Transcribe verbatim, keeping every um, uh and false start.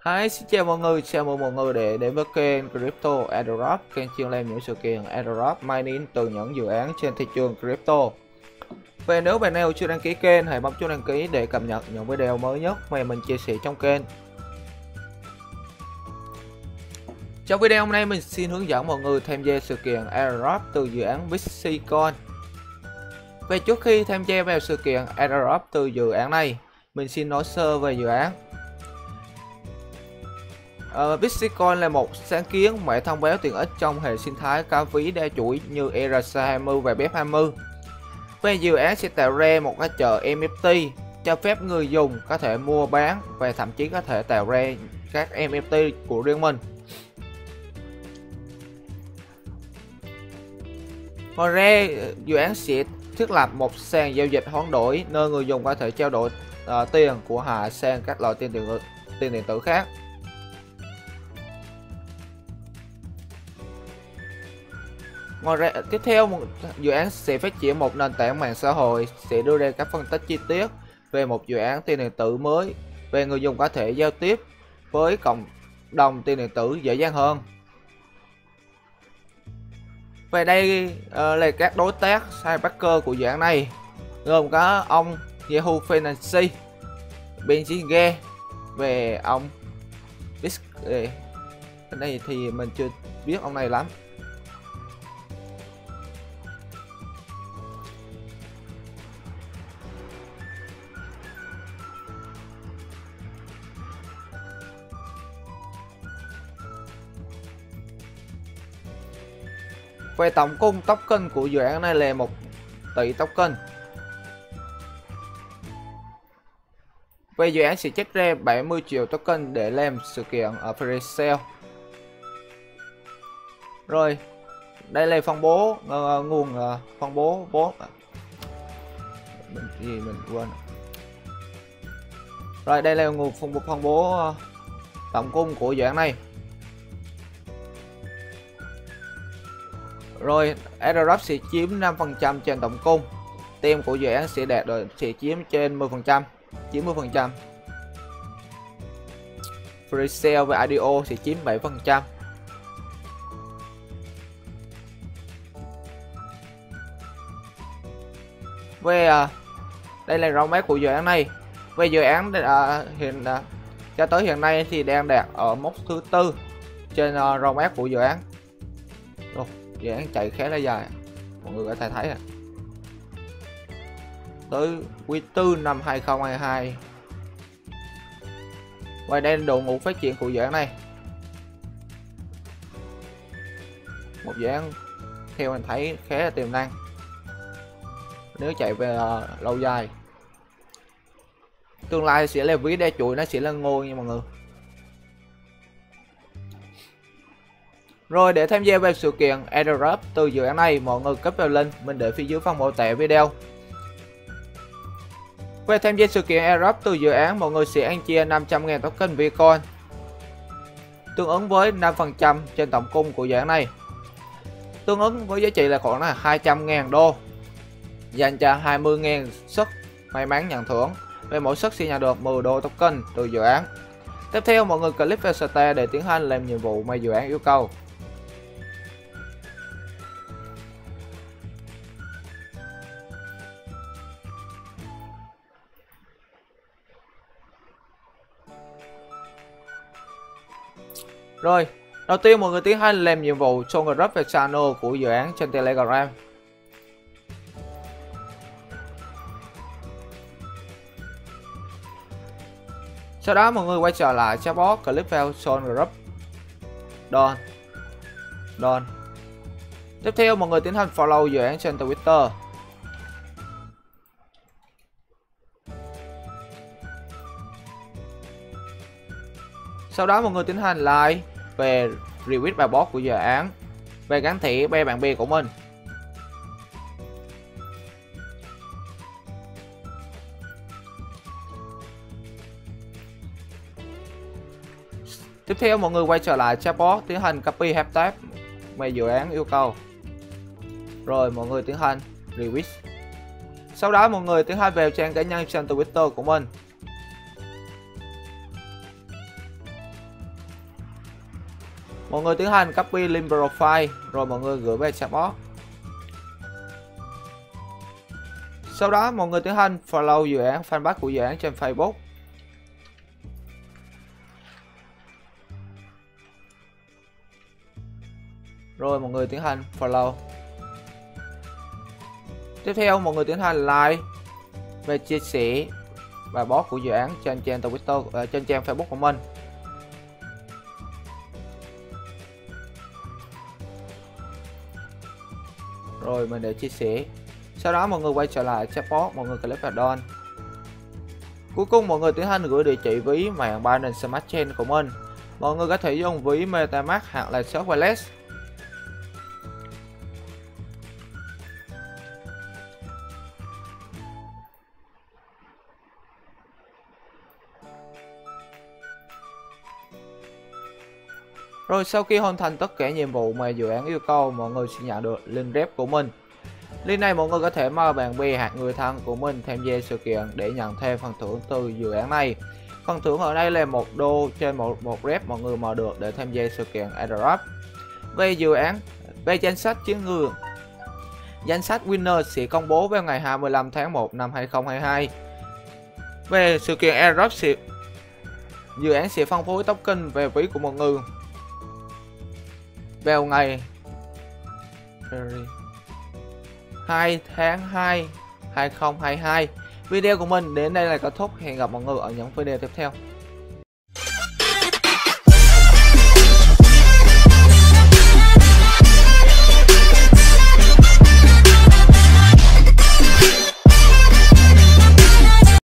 Hi, xin chào mọi người, chào mừng mọi người để đến với kênh Crypto Airdrop, kênh chuyên làm những sự kiện Airdrop mining từ những dự án trên thị trường crypto. Và nếu bạn nào chưa đăng ký kênh, hãy bấm chuông đăng ký để cập nhật những video mới nhất mà mình chia sẻ trong kênh. Trong video hôm nay mình xin hướng dẫn mọi người tham gia sự kiện Airdrop từ dự án Bitcoin. Và trước khi tham gia vào sự kiện Airdrop từ dự án này, mình xin nói sơ về dự án. Uh, Bitcoin là một sáng kiến mã thông báo tiện ích trong hệ sinh thái cá ví đa chuỗi như E R C hai mươi và B E P hai mươi. Và dự án sẽ tạo ra một cái chợ N F T cho phép người dùng có thể mua bán và thậm chí có thể tạo ra các N F T của riêng mình. Ngoài ra, dự án sẽ thiết lập một sàn giao dịch hoán đổi nơi người dùng có thể trao đổi uh, tiền của họ sang các loại tiền điện, tiền điện tử khác. Ngoài ra, tiếp theo một dự án sẽ phát triển một nền tảng mạng xã hội sẽ đưa ra các phân tích chi tiết về một dự án tiền điện tử mới về người dùng có thể giao tiếp với cộng đồng tiền điện tử dễ dàng hơn. Về đây uh, là các đối tác Cyberbacker của dự án này, gồm có ông Yahoo Finance, Benzinga về ông Bisk. Cái này thì mình chưa biết ông này lắm. Về tổng cung token của dự án này là một tỷ token. Về dự án sẽ trích ra bảy mươi triệu token để làm sự kiện ở free sale. Rồi, đây là phân bố uh, nguồn uh, phân bố bố mình gì mình quên. Rồi, đây là nguồn phân bố phân bố uh, tổng cung của dự án này. Rồi, Airdrop sẽ chiếm năm phần trăm trên tổng cung. Team của dự án sẽ đạt được sẽ chiếm trên mười phần trăm, chín mươi phần trăm. Free sale và I D O sẽ chiếm bảy phần trăm. Về uh, đây là roadmap của dự án này. Về dự án uh, hiện uh, cho tới hiện nay thì đang đạt ở mốc thứ tư trên uh, roadmap của dự án. Rồi, dự án chạy khá là dài, mọi người có thể thấy à. Tới quý tư năm hai không hai hai. Và đây là đội ngũ phát triển của dự án này. Một dự án theo mình thấy khá là tiềm năng nếu chạy về uh, lâu dài. Tương lai sẽ là ví đa chuỗi, nó sẽ là ngôi nha mọi người. Rồi, để tham gia vào sự kiện Airdrop từ dự án này, mọi người click vào link mình để phía dưới phần mô tả video. Về tham gia sự kiện Airdrop từ dự án, mọi người sẽ ăn chia năm trăm nghìn token Bitcoin, tương ứng với năm phần trăm trên tổng cung của dự án này, tương ứng với giá trị là khoảng là hai trăm nghìn đô, dành cho hai mươi nghìn suất may mắn nhận thưởng. Về mỗi suất sẽ nhận được mười đô token từ dự án. Tiếp theo, mọi người click vào start để tiến hành làm nhiệm vụ mà dự án yêu cầu. Rồi, đầu tiên mọi người tiến hành làm nhiệm vụ trong group và channel của dự án trên Telegram. Sau đó mọi người quay trở lại chatbot, click vào join group. Done. Done. Tiếp theo mọi người tiến hành follow dự án trên Twitter. Sau đó mọi người tiến hành like về retweet bài post của dự án về gắn thẻ be bạn bè của mình. Tiếp theo mọi người quay trở lại chatbot, tiến hành copy hashtag mà dự án yêu cầu. Rồi mọi người tiến hành retweet. Sau đó mọi người tiến hành vào trang cá nhân trên Twitter của mình. Mọi người tiến hành copy link profile rồi mọi người gửi về chatbot. Sau đó mọi người tiến hành follow dự án fanpage của dự án trên Facebook. Rồi mọi người tiến hành follow. Tiếp theo mọi người tiến hành like và chia sẻ bài post của dự án trên trang Twitter, uh, trên trang Facebook của mình. Rồi mình để chia sẻ. Sau đó mọi người quay trở lại chatbot, mọi người click vào done. Cuối cùng mọi người tiến hành gửi địa chỉ ví mạng Binance Smart Chain của mình. Mọi người có thể dùng ví MetaMask hoặc là Trust Wallet. Rồi sau khi hoàn thành tất cả nhiệm vụ mà dự án yêu cầu, mọi người sẽ nhận được link rep của mình. Link này mọi người có thể mời bạn bè hoặc người thân của mình tham gia sự kiện để nhận thêm phần thưởng từ dự án này. Phần thưởng ở đây là một đô trên một một rep mọi người mở được để tham gia sự kiện airdrop. Về dự án, về danh sách chiến người, danh sách winner sẽ công bố vào ngày hai mươi lăm tháng một năm hai nghìn không trăm hai mươi hai. Về sự kiện airdrop, sẽ, dự án sẽ phân phối token về ví của mọi người vào ngày hai tháng hai năm hai nghìn không trăm hai mươi hai. Video của mình đến đây là kết thúc. Hẹn gặp mọi người ở những video tiếp theo.